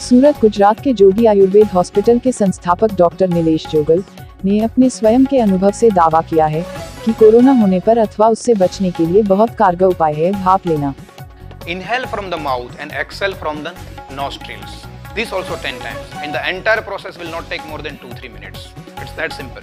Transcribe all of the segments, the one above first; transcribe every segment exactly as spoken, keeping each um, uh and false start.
सूरत गुजरात के जोगी आयुर्वेद हॉस्पिटल के संस्थापक डॉक्टर नीलेश जोगल ने अपने स्वयं के अनुभव से दावा किया है कि कोरोना होने पर अथवा उससे बचने के लिए बहुत कारगर उपाय है भाप लेना। Inhale from the mouth and exhale from the nostrils. This also ten times, and the entire process will not take more than two to three minutes. It's that simple.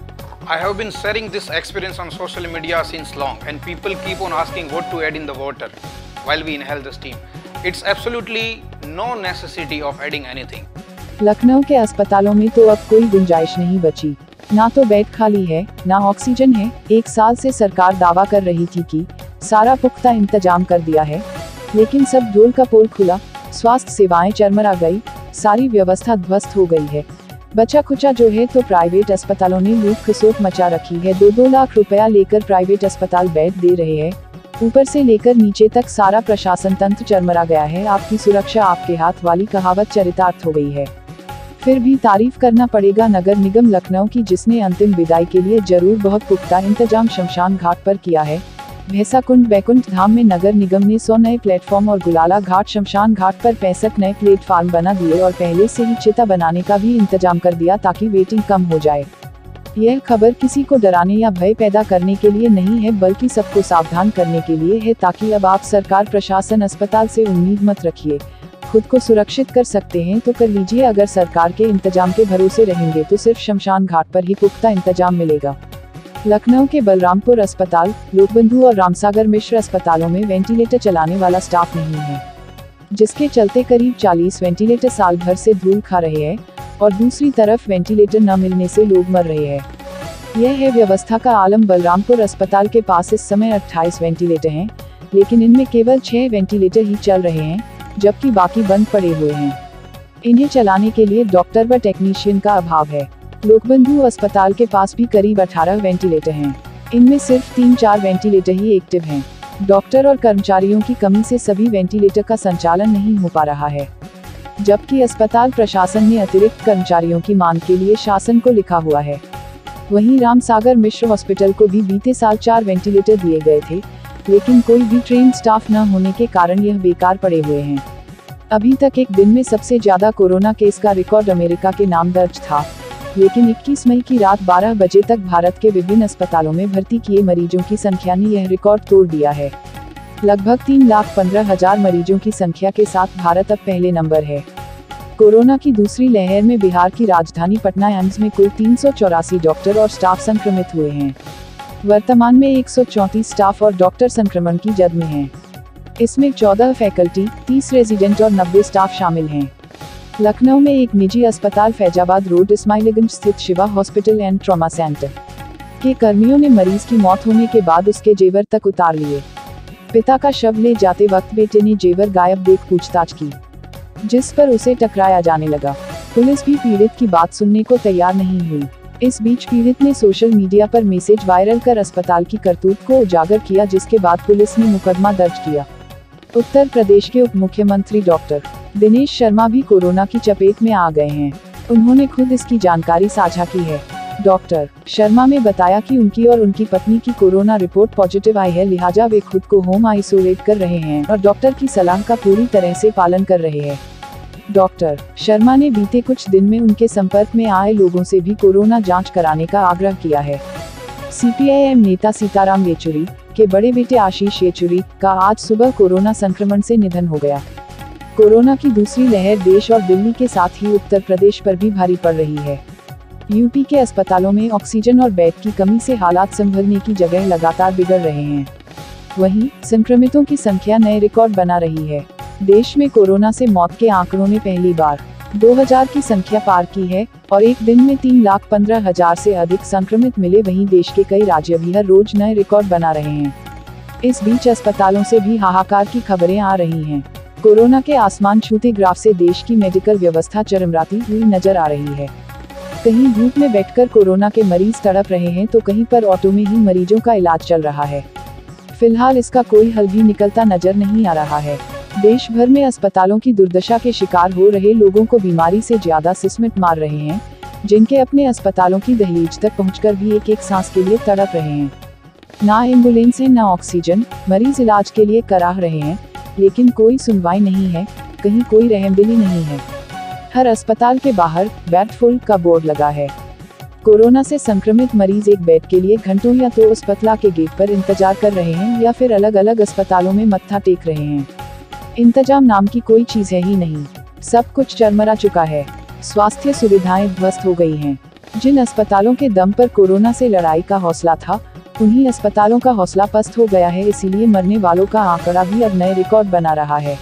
I have been sharing this experience on social media since long, and people keep on asking what to add in the water while we inhale the steam. It's absolutely no necessity of adding anything. Lucknow के अस्पतालों में तो अब कोई गुंजाइश नहीं बची, ना तो बेड खाली है, ना ऑक्सीजन है। एक साल से सरकार दावा कर रही थी कि सारा पुख्ता इंतजाम कर दिया है, लेकिन सब ढोल का पोल खुला, स्वास्थ्य सेवाएं चरमरा गई, सारी व्यवस्था ध्वस्त हो गई है। बचा खुचा जो है तो प्राइवेट अस्पतालों ने लूट खसोट मचा रखी है। दो दो लाख रुपया लेकर प्राइवेट अस्पताल बेड दे रहे हैं, ऊपर से लेकर नीचे तक सारा प्रशासन तंत्र चरमरा गया है। आपकी सुरक्षा आपके हाथ वाली कहावत चरितार्थ हो गई है। फिर भी तारीफ करना पड़ेगा नगर निगम लखनऊ की, जिसने अंतिम विदाई के लिए जरूर बहुत पुख्ता इंतजाम शमशान घाट पर किया है। भैंसाकुंड बैकुंठ धाम में नगर निगम ने सौ नए प्लेटफॉर्म और गुलाला घाट शमशान घाट पर पैंसठ नए प्लेटफॉर्म बना दिए और पहले से ही चिता बनाने का भी इंतजाम कर दिया ताकि वेटिंग कम हो जाए। यह खबर किसी को डराने या भय पैदा करने के लिए नहीं है, बल्कि सबको सावधान करने के लिए है, ताकि अब आप सरकार प्रशासन अस्पताल से उम्मीद मत रखिए। खुद को सुरक्षित कर सकते हैं तो कर लीजिए। अगर सरकार के इंतजाम के भरोसे रहेंगे तो सिर्फ शमशान घाट पर ही पुख्ता इंतजाम मिलेगा। लखनऊ के बलरामपुर अस्पताल, लोकबंधु और रामसागर मिश्र अस्पतालों में वेंटिलेटर चलाने वाला स्टाफ नहीं है, जिसके चलते करीब चालीस वेंटिलेटर साल भर से धूल खा रहे हैं और दूसरी तरफ वेंटिलेटर न मिलने से लोग मर रहे हैं। यह है व्यवस्था का आलम। बलरामपुर अस्पताल के पास इस समय अट्ठाईस वेंटिलेटर हैं, लेकिन इनमें केवल छह वेंटिलेटर ही चल रहे हैं, जबकि बाकी बंद पड़े हुए हैं। इन्हें चलाने के लिए डॉक्टर व टेक्नीशियन का अभाव है। लोकबंधु अस्पताल के पास भी करीब अठारह वेंटिलेटर हैं, इनमें सिर्फ तीन चार वेंटिलेटर ही एक्टिव हैं। डॉक्टर और कर्मचारियों की कमी से सभी वेंटिलेटर का संचालन नहीं हो पा रहा है, जबकि अस्पताल प्रशासन ने अतिरिक्त कर्मचारियों की मांग के लिए शासन को लिखा हुआ है। वहीं रामसागर मिश्र हॉस्पिटल को भी बीते साल चार वेंटिलेटर दिए गए थे, लेकिन कोई भी ट्रेन स्टाफ न होने के कारण यह बेकार पड़े हुए हैं। अभी तक एक दिन में सबसे ज्यादा कोरोना केस का रिकॉर्ड अमेरिका के नाम दर्ज था, लेकिन इक्कीस मई की रात बारह बजे तक भारत के विभिन्न अस्पतालों में भर्ती किए मरीजों की संख्या ने यह रिकॉर्ड तोड़ दिया है। लगभग तीन लाख पंद्रह हजार मरीजों की संख्या के साथ भारत अब पहले नंबर है। कोरोना की दूसरी लहर में बिहार की राजधानी पटना एम्स में कुल तीन सौ चौरासी डॉक्टर और स्टाफ संक्रमित हुए हैं। वर्तमान में एक सौ चौंतीस स्टाफ और डॉक्टर संक्रमण की जद में हैं। इसमें चौदह फैकल्टी, तीस रेजिडेंट और नब्बे स्टाफ शामिल हैं। लखनऊ में एक निजी अस्पताल फैजाबाद रोड इस्माइलगंज स्थित Shiva hospital and trauma centre के कर्मियों ने मरीज की मौत होने के बाद उसके जेवर तक उतार लिए। पिता का शव ले जाते वक्त बेटे ने जेवर गायब देख पूछताछ की, जिस पर उसे टकराया जाने लगा। पुलिस भी पीड़ित की बात सुनने को तैयार नहीं हुई। इस बीच पीड़ित ने सोशल मीडिया पर मैसेज वायरल कर अस्पताल की करतूत को उजागर किया, जिसके बाद पुलिस ने मुकदमा दर्ज किया। उत्तर प्रदेश के उप मुख्यमंत्री डॉक्टर दिनेश शर्मा भी कोरोना की चपेट में आ गए हैं। उन्होंने खुद इसकी जानकारी साझा की है। डॉक्टर शर्मा ने बताया कि उनकी और उनकी पत्नी की कोरोना रिपोर्ट पॉजिटिव आई है, लिहाजा वे खुद को होम आइसोलेट कर रहे हैं और डॉक्टर की सलाह का पूरी तरह से पालन कर रहे हैं। डॉक्टर शर्मा ने बीते कुछ दिन में उनके संपर्क में आए लोगों से भी कोरोना जांच कराने का आग्रह किया है। सीपीआईएम नेता सीताराम येचुरी के बड़े बेटे आशीष येचुरी का आज सुबह कोरोना संक्रमण से निधन हो गया। कोरोना की दूसरी लहर देश और दिल्ली के साथ ही उत्तर प्रदेश पर भी भारी पड़ रही है। यूपी के अस्पतालों में ऑक्सीजन और बेड की कमी से हालात संभलने की जगह लगातार बिगड़ रहे हैं। वहीं संक्रमितों की संख्या नए रिकॉर्ड बना रही है। देश में कोरोना से मौत के आंकड़ों ने पहली बार दो हज़ार की संख्या पार की है और एक दिन में तीन लाख पंद्रह हजार से अधिक संक्रमित मिले। वहीं देश के कई राज्य भी हर रोज नए रिकॉर्ड बना रहे हैं। इस बीच अस्पतालों से भी हाहाकार की खबरें आ रही हैं। कोरोना के आसमान छूते ग्राफ से देश की मेडिकल व्यवस्था चरमराती हुई नजर आ रही है। कहीं धूप में बैठकर कोरोना के मरीज तड़प रहे हैं तो कहीं पर ऑटो में ही मरीजों का इलाज चल रहा है। फिलहाल इसका कोई हल भी निकलता नजर नहीं आ रहा है। देश भर में अस्पतालों की दुर्दशा के शिकार हो रहे लोगों को बीमारी से ज्यादा सिसमिट मार रहे हैं, जिनके अपने अस्पतालों की दहलीज तक पहुंचकर भी एक एक सांस के लिए तड़प रहे हैं। ना एम्बुलेंस है, ना ऑक्सीजन, मरीज इलाज के लिए कराह रहे हैं, लेकिन कोई सुनवाई नहीं है, कहीं कोई रहमदिली नहीं है। हर अस्पताल के बाहर बेड फुल का बोर्ड लगा है। कोरोना से संक्रमित मरीज एक बेड के लिए घंटों या तो अस्पताल के गेट पर इंतजार कर रहे हैं या फिर अलग अलग अस्पतालों में मत्था टेक रहे हैं। इंतजाम नाम की कोई चीज है ही नहीं। सब कुछ चरमरा चुका है। स्वास्थ्य सुविधाएं ध्वस्त हो गई हैं। जिन अस्पतालों के दम पर कोरोना से लड़ाई का हौसला था, उन्हीं अस्पतालों का हौसला पस्त हो गया है। इसीलिए मरने वालों का आंकड़ा भी अब नए रिकॉर्ड बना रहा है।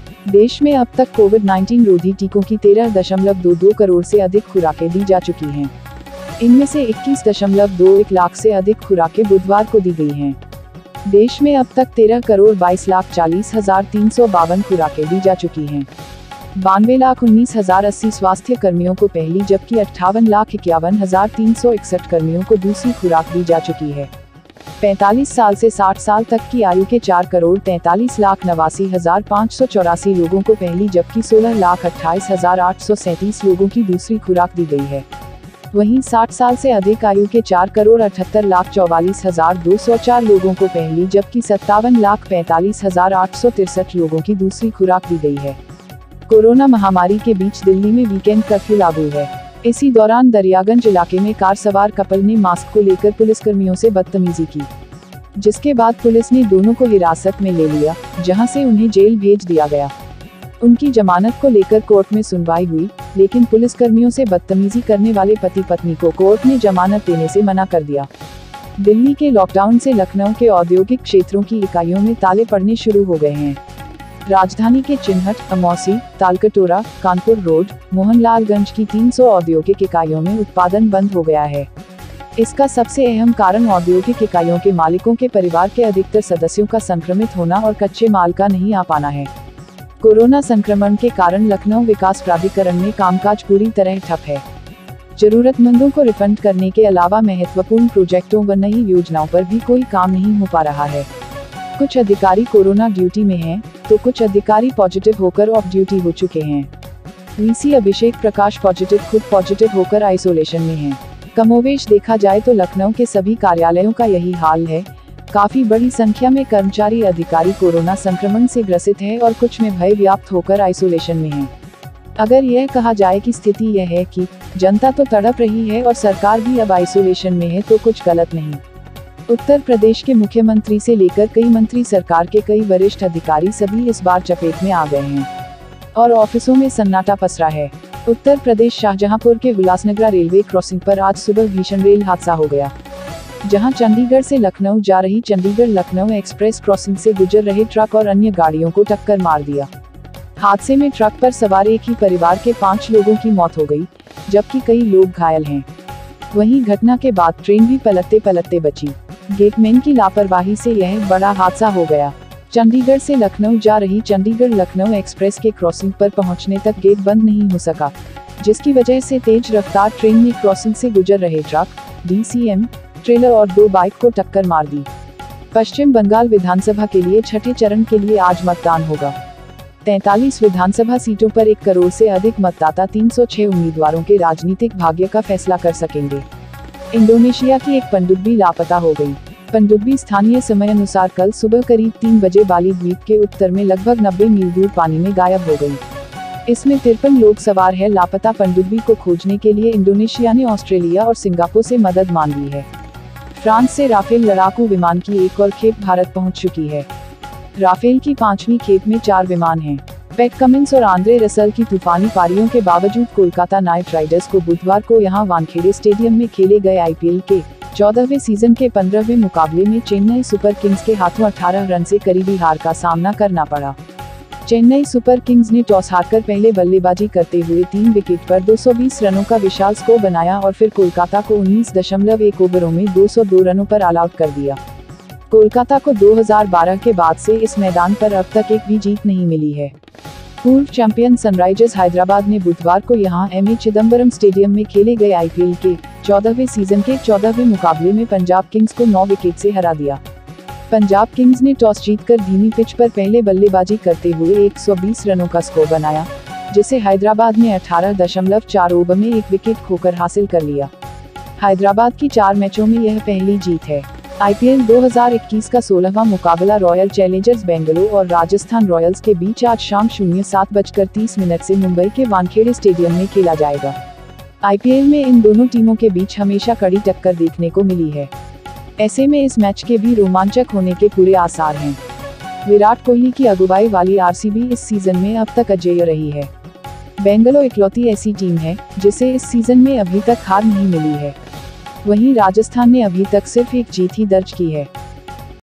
देश में अब तक कोविड नाइन्टीन रोधी टीकों की तेरह दशमलव दो दो करोड़ से अधिक खुराकें दी जा चुकी हैं। इनमें से इक्कीस दशमलव दो एक लाख से अधिक खुराकें बुधवार को दी गई हैं। देश में अब तक तेरह करोड़ बाईस लाख चालीस हजार तीन सौ बावन खुराकें दी जा चुकी हैं। बानवे लाख उन्नीस हजार अस्सी स्वास्थ्य कर्मियों को पहली, जबकि अट्ठावन लाख इक्यावन हजार तीन सौ इकसठ कर्मियों को दूसरी खुराक दी जा चुकी है। पैंतालीस साल से साठ साल तक की आयु के चार करोड़ तैंतालीस लाख नवासी हजार पाँच सौ चौरासी लोगों को पहली, जबकि सोलह लाख अट्ठाईस हजार आठ सौ सैंतीस लोगों की दूसरी खुराक दी गई है। वहीं साठ साल से अधिक आयु के चार करोड़ अठहत्तर लाख चौवालीस हजार दो सौ चार लोगों को पहली, जबकि सत्तावन लाख पैंतालीस हजार आठ सौ तिरसठ लोगों की दूसरी खुराक दी गई है। कोरोना महामारी के बीच दिल्ली में वीकेंड कर्फ्यू लागू है। इसी दौरान दरियागंज इलाके में कार सवार कपल ने मास्क को लेकर पुलिसकर्मियों से बदतमीजी की, जिसके बाद पुलिस ने दोनों को हिरासत में ले लिया, जहां से उन्हें जेल भेज दिया गया। उनकी जमानत को लेकर कोर्ट में सुनवाई हुई, लेकिन पुलिसकर्मियों से बदतमीजी करने वाले पति पत्नी को कोर्ट ने जमानत देने से मना कर दिया। दिल्ली के लॉकडाउन से लखनऊ के औद्योगिक क्षेत्रों की इकाइयों में ताले पड़ने शुरू हो गए हैं। राजधानी के चिन्हट, अमौसी, तालकटोरा, कानपुर रोड, मोहनलालगंज की तीन सौ औद्योगिक इकाइयों में उत्पादन बंद हो गया है। इसका सबसे अहम कारण औद्योगिक इकाइयों के मालिकों के परिवार के अधिकतर सदस्यों का संक्रमित होना और कच्चे माल का नहीं आ पाना है। कोरोना संक्रमण के कारण लखनऊ विकास प्राधिकरण में कामकाज पूरी तरह ठप है। जरूरतमंदों को रिफंड करने के अलावा महत्वपूर्ण प्रोजेक्टों व नई योजनाओं पर भी कोई काम नहीं हो पा रहा है। कुछ अधिकारी कोरोना ड्यूटी में हैं, तो कुछ अधिकारी पॉजिटिव होकर ऑफ ड्यूटी हो चुके हैं। वीसी अभिषेक प्रकाश पॉजिटिव खुद पॉजिटिव होकर आइसोलेशन में हैं। कमोवेश देखा जाए तो लखनऊ के सभी कार्यालयों का यही हाल है। काफी बड़ी संख्या में कर्मचारी अधिकारी कोरोना संक्रमण से ग्रसित है और कुछ में भय व्याप्त होकर आइसोलेशन में हैं। अगर यह कहा जाए कि स्थिति यह है कि जनता तो तड़प रही है और सरकार भी अब आइसोलेशन में है, तो कुछ गलत नहीं। उत्तर प्रदेश के मुख्यमंत्री से लेकर कई मंत्री, सरकार के कई वरिष्ठ अधिकारी सभी इस बार चपेट में आ गए हैं और ऑफिसों में सन्नाटा पसरा है। उत्तर प्रदेश शाहजहांपुर के उल्लासनगर रेलवे क्रॉसिंग पर आज सुबह भीषण रेल हादसा हो गया, जहां चंडीगढ़ से लखनऊ जा रही चंडीगढ़ लखनऊ एक्सप्रेस क्रॉसिंग से गुजर रहे ट्रक और अन्य गाड़ियों को टक्कर मार दिया। हादसे में ट्रक पर सवार एक ही परिवार के पाँच लोगों की मौत हो गई, जबकि कई लोग घायल हैं। वहीं घटना के बाद ट्रेन भी पलटते पलटते बची। गेटमैन की लापरवाही से यह बड़ा हादसा हो गया। चंडीगढ़ से लखनऊ जा रही चंडीगढ़ लखनऊ एक्सप्रेस के क्रॉसिंग पर पहुंचने तक गेट बंद नहीं हो सका, जिसकी वजह से तेज रफ्तार ट्रेन ने क्रॉसिंग से गुजर रहे ट्रक, डीसीएम, ट्रेलर और दो बाइक को टक्कर मार दी। पश्चिम बंगाल विधानसभा के लिए छठे चरण के लिए आज मतदान होगा। तैंतालीस विधानसभा सीटों पर एक करोड़ से अधिक मतदाता तीन सौ छह उम्मीदवारों के राजनीतिक भाग्य का फैसला कर सकेंगे। इंडोनेशिया की एक पनडुब्बी लापता हो गई। पनडुब्बी स्थानीय समय अनुसार कल सुबह करीब तीन बजे बाली द्वीप के उत्तर में लगभग नब्बे मील दूर पानी में गायब हो गई। इसमें तिरपन लोग सवार हैं। लापता पनडुब्बी को खोजने के लिए इंडोनेशिया ने ऑस्ट्रेलिया और सिंगापुर से मदद मांग ली है। फ्रांस से राफेल लड़ाकू विमान की एक और खेप भारत पहुंच चुकी है। राफेल की पांचवी खेप में चार विमान हैं। पैट कमिंस और आंद्रे रसल की तूफानी पारियों के बावजूद कोलकाता नाइट राइडर्स को बुधवार को यहां वानखेड़े स्टेडियम में खेले गए आईपीएल के चौदहवें सीजन के पंद्रहवें मुकाबले में चेन्नई सुपर किंग्स के हाथों अठारह रन से करीबी हार का सामना करना पड़ा। चेन्नई सुपर किंग्स ने टॉस हारकर पहले बल्लेबाजी करते हुए तीन विकेट पर दो सौ बीस रनों का विशाल स्कोर बनाया और फिर कोलकाता को उन्नीस दशमलव एक ओवरों में दो सौ दो रनों पर ऑल आउट कर दिया। कोलकाता को दो हज़ार बारह के बाद से इस मैदान पर अब तक एक भी जीत नहीं मिली है। पूर्व चैंपियन सनराइजर्स हैदराबाद ने बुधवार को यहां एम ए चिदम्बरम स्टेडियम में खेले गए आईपीएल के चौदहवें सीजन के चौदहवें मुकाबले में पंजाब किंग्स को नौ विकेट से हरा दिया। पंजाब किंग्स ने टॉस जीतकर धीमी पिच पर पहले बल्लेबाजी करते हुए एक सौ बीस रनों का स्कोर बनाया, जिसे हैदराबाद ने अठारह दशमलव चार ओवर में एक विकेट खोकर हासिल कर लिया। हैदराबाद की चार मैचों में यह पहली जीत है। आईपीएल दो हज़ार इक्कीस का सोलहवां मुकाबला रॉयल चैलेंजर्स बेंगलुरु और राजस्थान रॉयल्स के बीच आज शाम शून्य सात बजकर तीस मिनट से मुंबई के वानखेड़े स्टेडियम में खेला जाएगा। आईपीएल में इन दोनों टीमों के बीच हमेशा कड़ी टक्कर देखने को मिली है। ऐसे में इस मैच के भी रोमांचक होने के पूरे आसार हैं। विराट कोहली की अगुवाई वाली आरसीबी इस सीजन में अब तक अजेय रही है। बेंगलुरु इकलौती ऐसी टीम है जिसे इस सीजन में अभी तक हार नहीं मिली है। वहीं राजस्थान ने अभी तक सिर्फ एक जीत ही दर्ज की है।